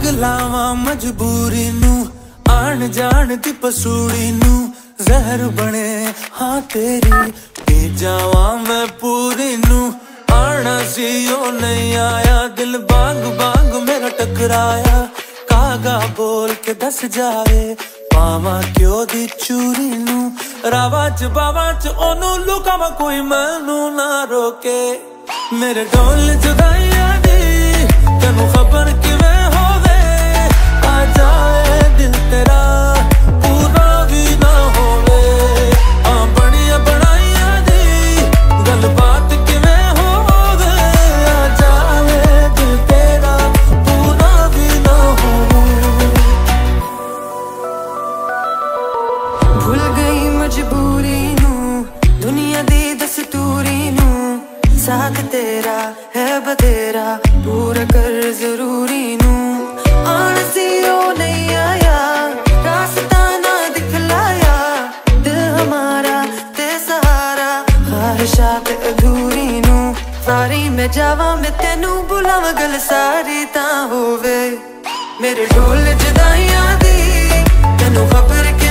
पगलावा मजबूरी नू आन जान दी पसूड़ी नू जहर बने हाँ तेरी पी जावा मैं पूरी नू आना सी ओ नहीं आया दिल बांग बांग मेरा टकराया कागा बोल के दस जाए पावा क्यों दी चूरी नू रावा च बावा च ओनू लुकावा कोई मैनू ना रोके मेरे ढोल जुदाइया दी तेनू खबर किवें होवे आ जाए दिल तेरा पूरा भी ना होवे आ बनिया बनाइया दी गल बात किवें होवे आ जाए दिल तेरा पूरा भी ना होवे भूल गई मजबूरी नू दुनिया दी दस्तूरी नू साथ तेरा है बतेरा पूरा कर जरूरी नू आना सी ओ नहीं आया रास्ता ना दिखलाया दिल हमारा ते सहारा ख्वाहिशात अधूरी नू सारी मैं जावा मैं तेनू बुलावा गल सारी ता होवे मेरे ढोल जुदाइयां दी तेनू खबर के